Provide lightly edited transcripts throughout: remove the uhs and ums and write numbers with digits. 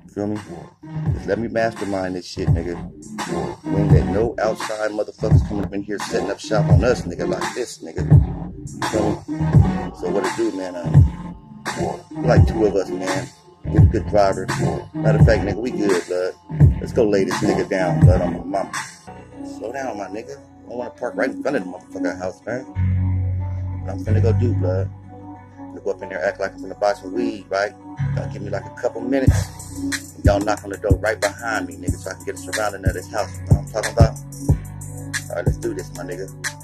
Feel me? Just let me mastermind this shit, nigga. We ain't let no outside motherfuckers come up in here setting up shop on us, nigga, like this, nigga. Feel me? So what it do, man? Like two of us, man. Get a good driver. Matter of fact, nigga, we good, blood. Let's go lay this nigga down, blood, on my mama. Slow down, my nigga. I don't want to park right in front of the motherfucking house, man. What I'm finna go do, blood. Go up in there, act like I'm finna buy some weed, right? Y'all give me like a couple minutes. And y'all knock on the door right behind me, nigga, so I can get a surrounding of this house. You know what I'm talking about? Alright, let's do this, my nigga.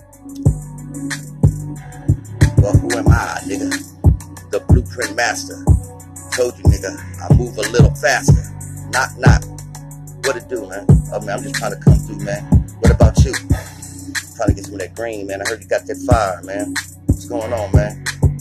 Well, who am I, nigga? The blueprint master. Told you, nigga, I move a little faster. Knock, knock. What it do, man? Oh, man, I'm just trying to come through, man. What about you? Trying to get some of that green, man. I heard you got that fire, man. What's going on, man?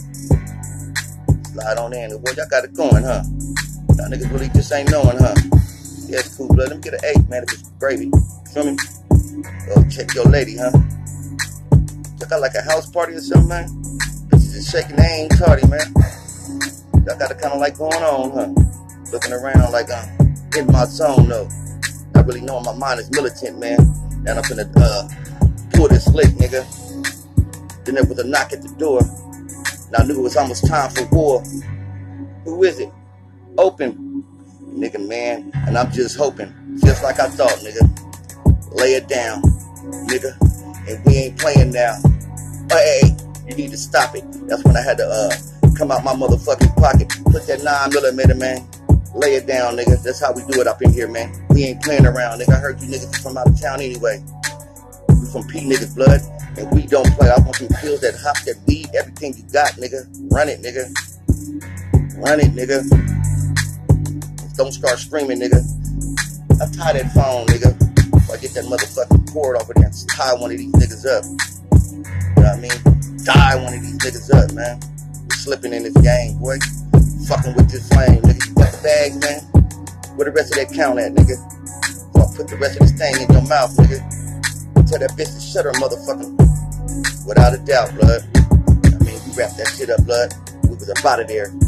Slide on in. Boy, y'all got it going, huh? Y'all niggas really just ain't knowing, huh? Yeah, it's cool, blood. Let me get an 8, man, if it's gravy. Feel me? Oh, check your lady, huh? Y'all got like a house party or something, man? Bitches just shaking, they ain't tardy, man. Y'all got it kind of like going on, huh? Looking around like I'm in my zone, though. Not really knowing my mind is militant, man. And I'm finna pull this slick, nigga. Then there was a knock at the door. And I knew it was almost time for war. Who is it? Open. Nigga, man. And I'm just hoping. Just like I thought, nigga. Lay it down, nigga. And we ain't playing now. Hey, you need to stop it. That's when I had to come out my motherfucking pocket. Put that 9mm, man. Lay it down, nigga. That's how we do it up in here, man. We ain't playing around, nigga. I heard you niggas from out of town anyway. We from P niggas blood. And we don't play. I want some pills, that hop, that weed, everything you got, nigga. Run it, nigga. Run it, nigga. Don't start screaming, nigga. I tie that phone, nigga. If I get that motherfucking cord over there and tie one of these niggas up. You know what I mean? Die one of these niggas up, man. You're slipping in this game, boy. Fucking with this flame, nigga. You got the bags, man? Where the rest of that count at, nigga? So I'll put the rest of this thing in your mouth, nigga. Tell that bitch to shut her, motherfucking. Without a doubt, blood. I mean, we wrapped that shit up, blood. We was up out of there.